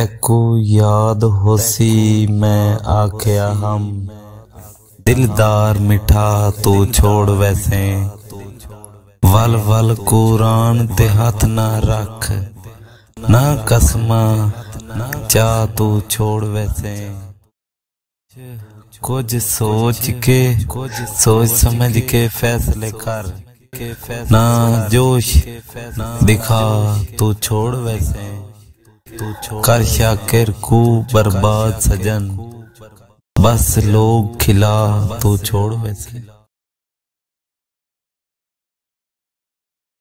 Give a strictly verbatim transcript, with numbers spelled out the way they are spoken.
तको याद होसी मैं आख्या हम, दिलदार मिठा तू छोड़ वैसे, वल वल कुरान ते हाथ ना रख, ना कसमा चा तू छोड़ वैसे। कुछ सोच के सोच समझ के फैसले कर, ना जोश दिखा तू छोड़ वैसे, कर शाकिर को बर्बाद सजन, बस लोग खिला तू छोड़ वैसे।